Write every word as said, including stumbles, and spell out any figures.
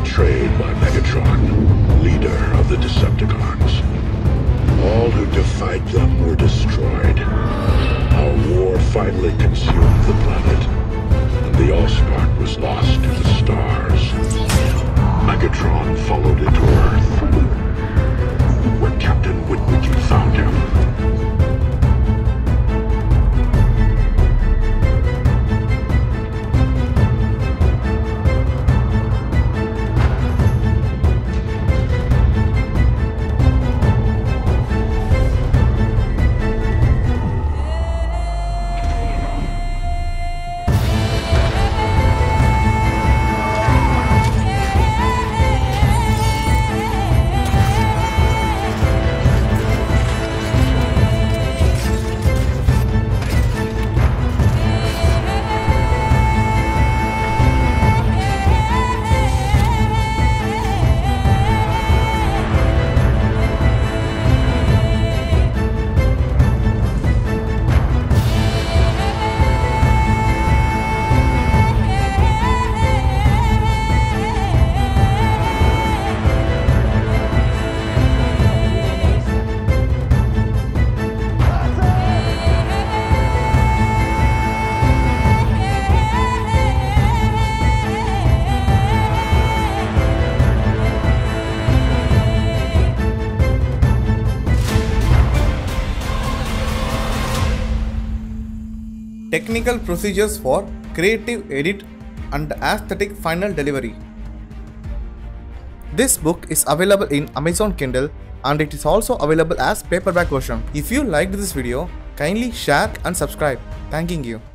betrayed by Megatron, leader of the Decepticons. All who defied them were destroyed. Our war finally consumed the planet, and the Allspark was lost to the stars. Megatron followed it to Earth, where Captain Witwicky found him. Technical procedures for creative edit and aesthetic final delivery. This book is available in Amazon Kindle and it is also available as paperback version. If you liked this video, kindly share and subscribe. Thanking you.